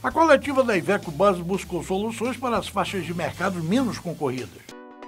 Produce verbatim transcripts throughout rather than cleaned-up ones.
A coletiva da Iveco Bus buscou soluções para as faixas de mercado menos concorridas.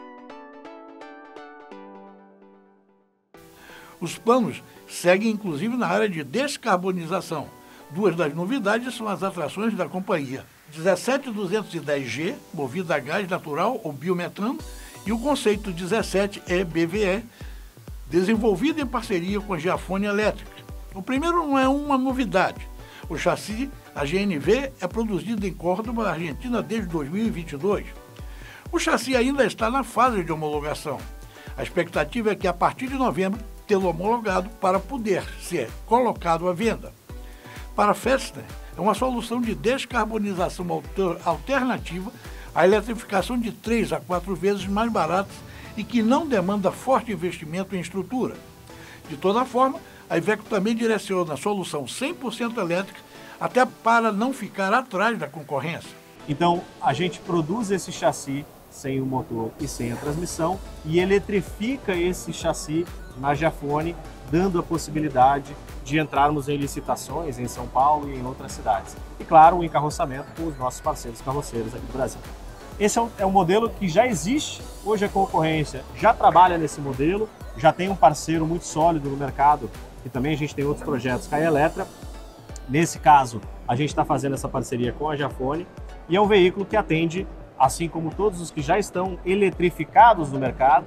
Os planos seguem inclusive na área de descarbonização. Duas das novidades são as atrações da companhia. dezessete duzentos e dez G, movido a gás natural ou biometano, e o conceito dezessete E B V E, desenvolvido em parceria com a Giafone Elétrica. O primeiro não é uma novidade. O chassi, a G N V, é produzido em Córdoba, Argentina, desde dois mil e vinte e dois. O chassi ainda está na fase de homologação. A expectativa é que, a partir de novembro, tê-lo homologado para poder ser colocado à venda. Para a Festner, é uma solução de descarbonização alter, alternativa à eletrificação de três a quatro vezes mais baratas e que não demanda forte investimento em estrutura. De toda forma, a Iveco também direciona a solução cem por cento elétrica até para não ficar atrás da concorrência. Então, a gente produz esse chassi sem o motor e sem a transmissão e eletrifica esse chassi na Giafone, dando a possibilidade de entrarmos em licitações em São Paulo e em outras cidades. E, claro, o encarroçamento com os nossos parceiros carroceiros aqui do Brasil. Esse é um, é um modelo que já existe, hoje a concorrência já trabalha nesse modelo, já tem um parceiro muito sólido no mercado, e também a gente tem outros projetos com a Eletra. Nesse caso, a gente está fazendo essa parceria com a Giafone, e é um veículo que atende, assim como todos os que já estão eletrificados no mercado,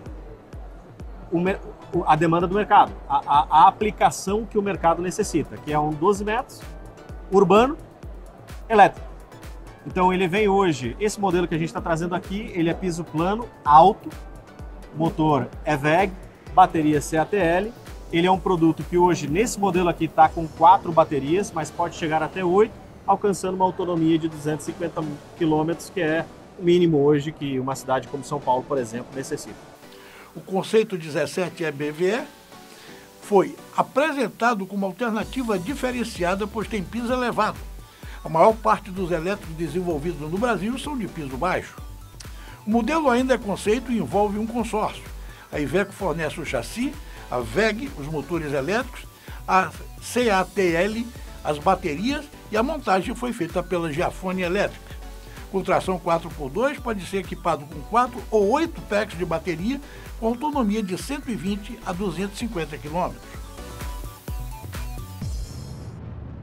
o, a demanda do mercado, a, a, a aplicação que o mercado necessita, que é um doze metros, urbano, elétrico. Então ele vem hoje, esse modelo que a gente está trazendo aqui, ele é piso plano, alto, motor é V E G, bateria C A T L. Ele é um produto que hoje, nesse modelo aqui, está com quatro baterias, mas pode chegar até oito, alcançando uma autonomia de duzentos e cinquenta quilômetros, que é o mínimo hoje que uma cidade como São Paulo, por exemplo, necessita. O conceito dezessete E B V E foi apresentado como alternativa diferenciada, pois tem piso elevado. A maior parte dos elétricos desenvolvidos no Brasil são de piso baixo. O modelo ainda é conceito e envolve um consórcio. A Iveco fornece o chassi, a V E G, os motores elétricos, a C A T L, as baterias, e a montagem foi feita pela Giafone Elétrica. Com tração quatro por dois, pode ser equipado com quatro ou oito packs de bateria, com autonomia de cento e vinte a duzentos e cinquenta quilômetros.